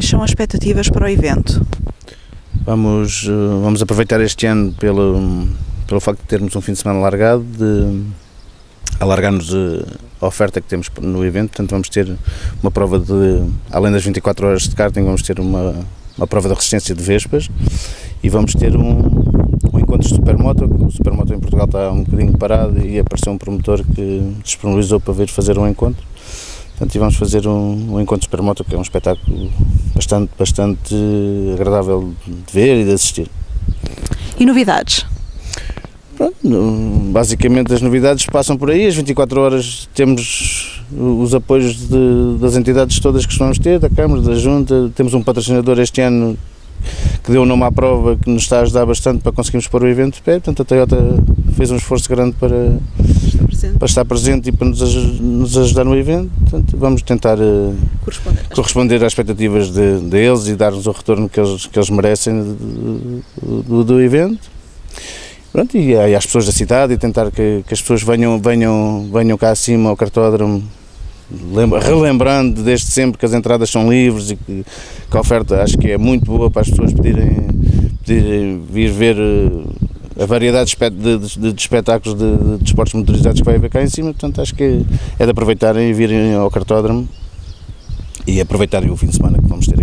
Quais são as expectativas para o evento? Vamos aproveitar este ano pelo facto de termos um fim de semana alargado, de alargar-nos a oferta que temos no evento. Portanto, vamos ter uma prova além das 24 horas de karting, vamos ter uma prova de resistência de vespas e vamos ter um encontro de supermoto. O supermoto em Portugal está um bocadinho parado e apareceu um promotor que disponibilizou para vir fazer um encontro. Portanto, e vamos fazer um encontro de supermoto, que é um espetáculo bastante agradável de ver e de assistir. E novidades? Pronto, basicamente as novidades passam por aí. As 24 horas temos os apoios das entidades todas que vamos ter, da Câmara, da Junta. Temos um patrocinador este ano que deu o nome à prova, que nos está a ajudar bastante para conseguirmos pôr o evento de pé. Portanto, a Toyota fez um esforço grande para estar presente e para nos ajudar no evento. Portanto, vamos tentar corresponder às expectativas deles e dar-nos o retorno que eles merecem do evento. Pronto, e às pessoas da cidade, e tentar que as pessoas venham cá acima ao cartódromo, relembrando desde sempre que as entradas são livres e que a oferta acho que é muito boa para as pessoas poderem vir ver a variedade de espetáculos de esportes motorizados que vai haver cá em cima. Portanto, acho que é de aproveitarem e virem ao cartódromo e aproveitarem o fim de semana que vamos ter aqui.